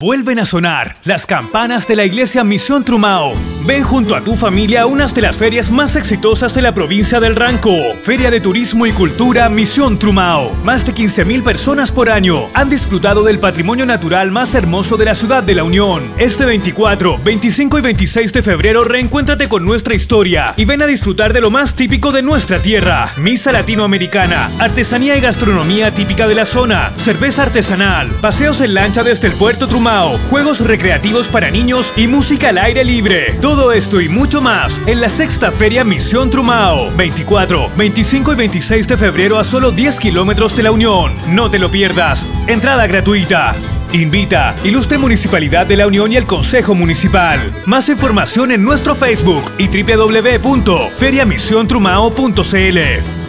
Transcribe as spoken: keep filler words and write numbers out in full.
Vuelven a sonar las campanas de la Iglesia Misión Trumao. Ven junto a tu familia a una de las ferias más exitosas de la provincia del Ranco. Feria de Turismo y Cultura Misión Trumao. Más de quince mil personas por año han disfrutado del patrimonio natural más hermoso de la ciudad de La Unión. Este veinticuatro, veinticinco y veintiséis de febrero reencuéntrate con nuestra historia y ven a disfrutar de lo más típico de nuestra tierra. Misa latinoamericana, artesanía y gastronomía típica de la zona, cerveza artesanal, paseos en lancha desde el puerto Trumao, juegos recreativos para niños y música al aire libre. Todo esto y mucho más en la sexta Feria Misión Trumao. veinticuatro, veinticinco y veintiséis de febrero a solo diez kilómetros de La Unión. No te lo pierdas. Entrada gratuita. Invita Ilustre Municipalidad de La Unión y el Consejo Municipal. Más información en nuestro Facebook y w w w punto feria misión trumao punto c l.